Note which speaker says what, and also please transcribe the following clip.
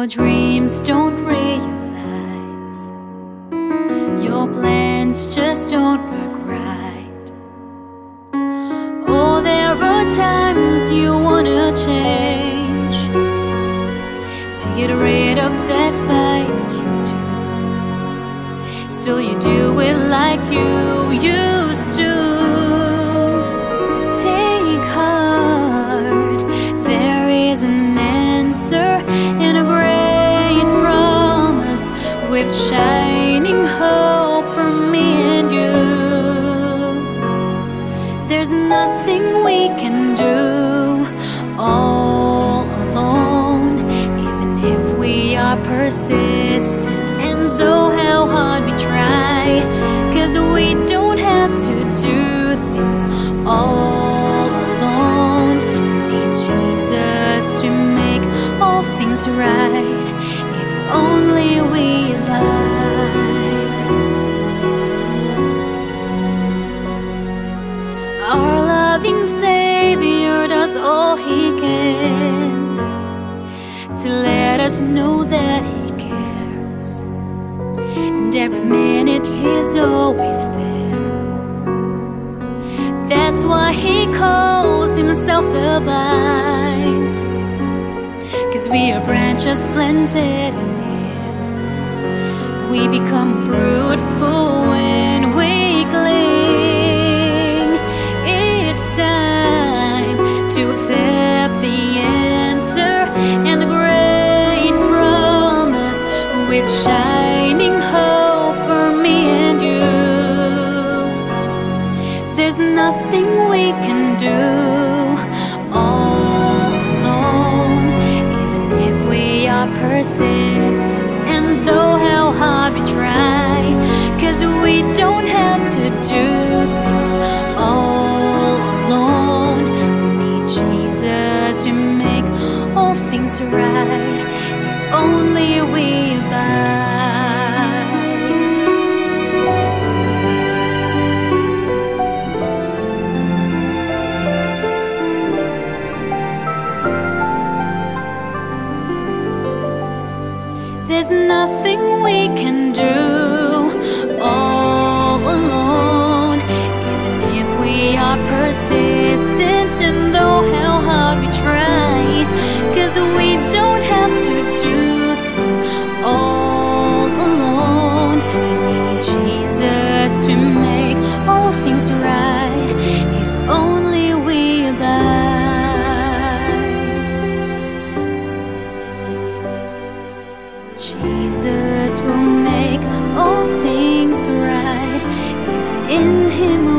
Speaker 1: your dreams don't realize, your plans just don't work right. Oh, there are times you wanna change, to get rid of that vice you do. Still you do it like you used to. Take heart, there is an answer and a great promise, with shining hope for me and you. There's nothing we can do all alone, even if we are persistent, and though how hard we try, 'cause we don't have to do things all alone. We need Jesus to make all things right, if only we abide. Our loving Savior does all He can to let us know that He cares, and every minute He's always there. That's why He calls Himself the vine, 'cause we are branches planted in Him. We become fruitful when we cling. It's time to accept the answer and the great promise, with shining hope for me and you. There's nothing we can do all alone, even if we are persistent, and though how hard we try, 'cause we don't have to do things all alone. We need Jesus to make all things right, if only we abide. There's nothing we can do all alone, even if we are persistent, and though how hard we try, 'cause we don't have to do things all alone. We need Jesus to make all things right, if only we abide. Jesus will make all things right, if in Him